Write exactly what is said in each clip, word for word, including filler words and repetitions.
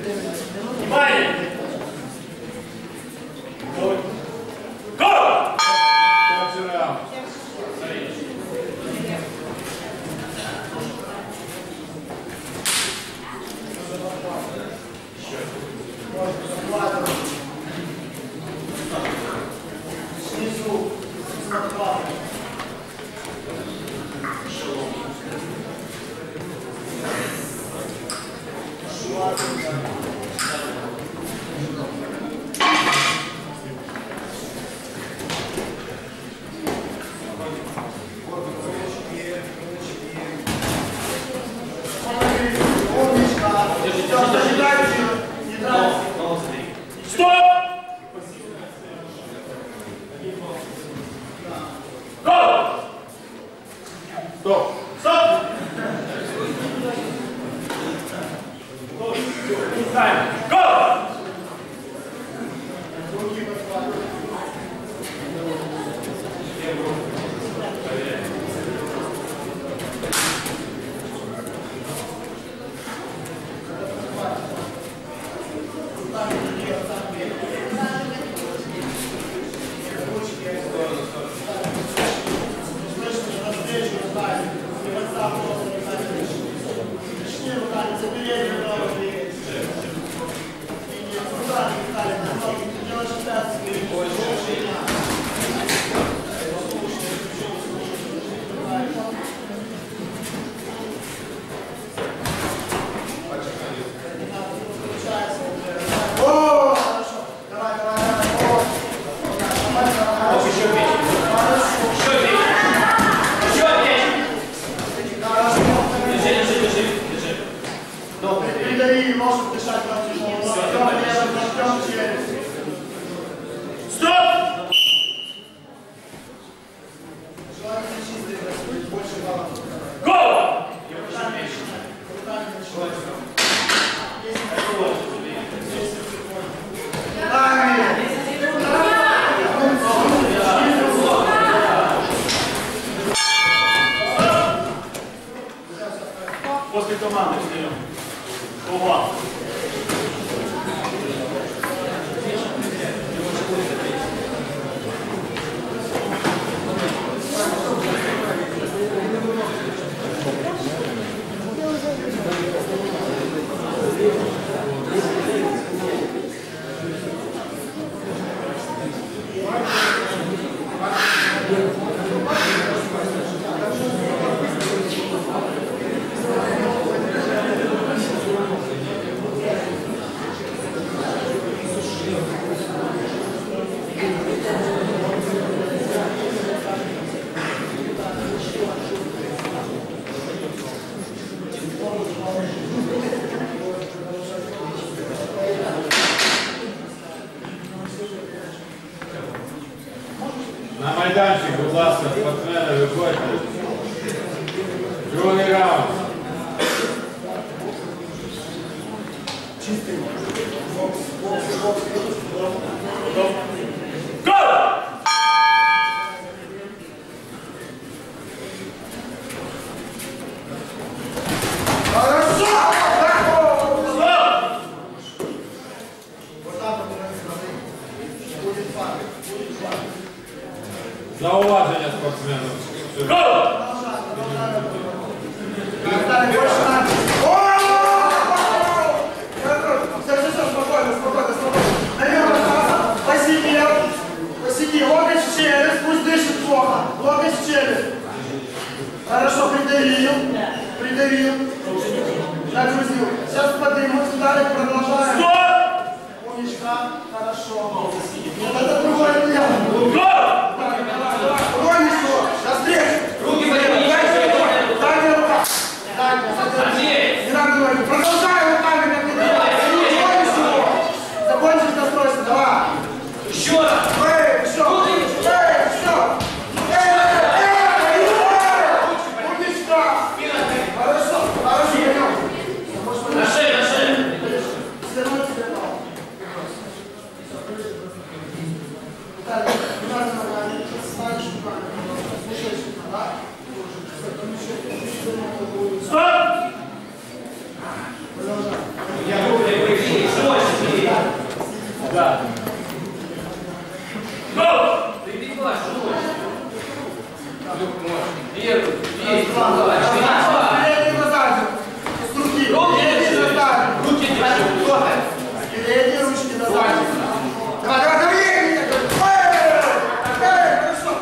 На майданчик, будь ласка, спортсмени, виходьте. Другий раунд. Чистий. Зауваження спортсменів. Все, все, все, спокойно, спокойно, спокойно. Наверное, посидел, посиди, локоть в челюсть, пусть дышит плохо, локоть в челюсть. Хорошо, придавил, придавил, нагрузил. Сейчас поднимут, далее продолжаем. Умничка, хорошо. Вот это другое дело. Продолжай руками, как ты делаешь. Закончишь настройство, давай. Еще раз. Эй, еще. Эй, еще. Эй, эй, эй. Умничка. Хорошо, хорошо, пойдем. Да. Ты перебиваешь, первый, первый, Передний назад. С руки. Передний назад. руки держи. Передние ручки назад. Давай, давай, давай. Эй! Эй, хорошо.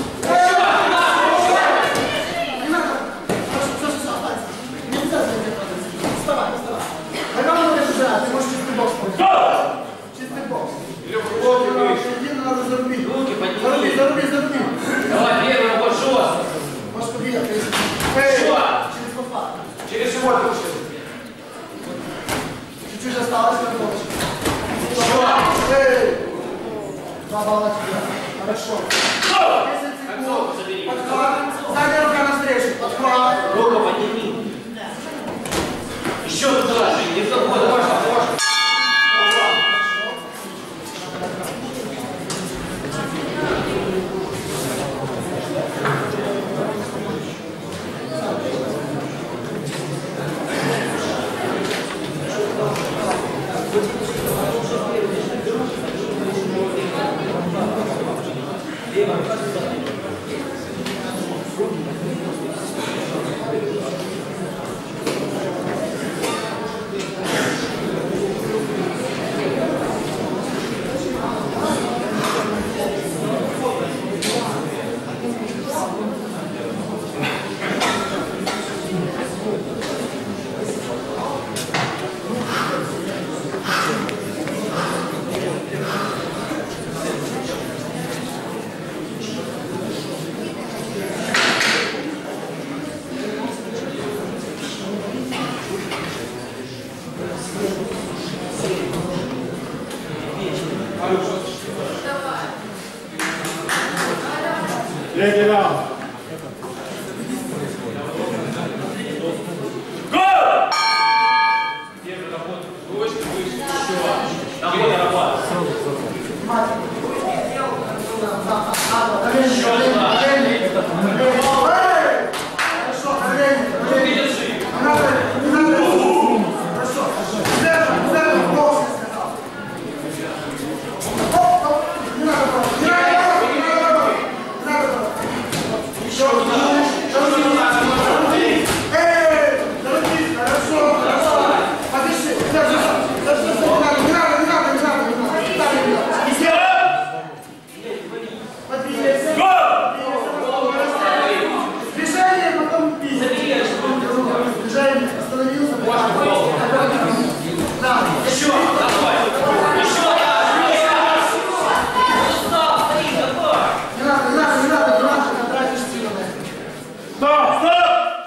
Не надо. Хорошо, все, все, останься. Нельзя задержаться. Вставай, вставай. Пойдем на лежа, ты можешь чистый бокс получить. Чистый бокс. Иди, надо зарубить. Руки подними. Заруби, заруби, заруби. Давай, первый, вот жестко. Можешь побегать. Эй, Что? через попа. Через живот лучше. Чуть-чуть осталось, картошечка. Что? Эй! Два балла тебе. Хорошо. десять Концовку секунд. забери. Подхват. Задняя рука навстречу. Подхват. Руку подними. Еще туда же. Не забудь. Можно, можно. Третий раунд. Первый работа. Ручка выше. Еще. Находа работа. Хорошо, колени. Руки держи. Не надо, не надо. Хорошо. Зерно, зерно, бокс, я сказал. Оп, оп. Не надо, не надо, не надо, не надо. Еще туда. Еще туда. Эй, зарубись, хорошо, хорошо. Подыши, держи, держи, не надо, не надо, не надо, не надо, не надо. Подвигайся. Движение, потом бей. Движение, остановился. Да. Еще. Давай. Еще. Не надо, не надо, не надо, не надо, не тратишь силы на это. Стоп, стоп!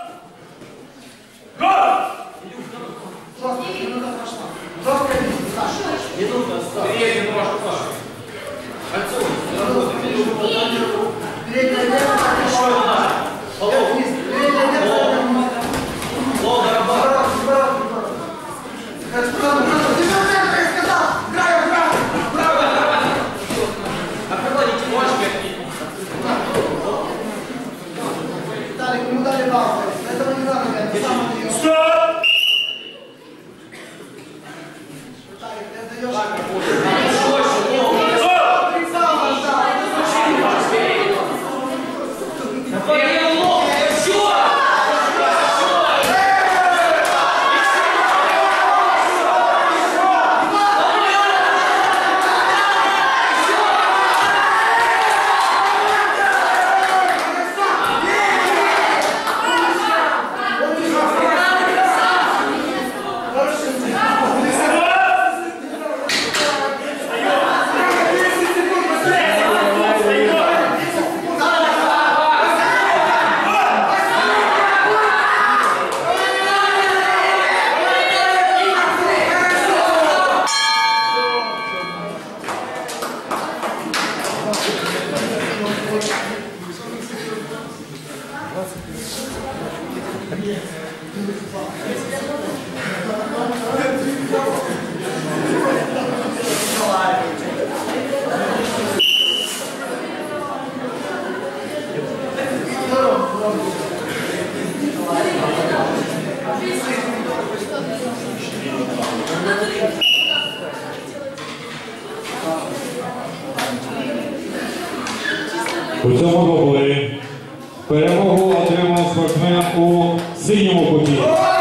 Гол! Жестко, минута прошла. Жестко бей, Саша. Передний ножку. Кольцо. Передняя вверх, Еще туда. вверх, вниз. Передняя вверх, задняя вниз. Лоу, работа. Поворот, поворот, поворот. Браво, браво, ты же вверх, я сказал. Браво, браво, браво, браво. Открывайте ножки. Виталик, ему дали балл. Этого не надо, это самое прием. Стоп! Виталик, ты отдаешь. Больше, лоу. Три балла, да. Первый лоу. Еще. У цьому двобої перемогу отримав спортсмен у синьому куті.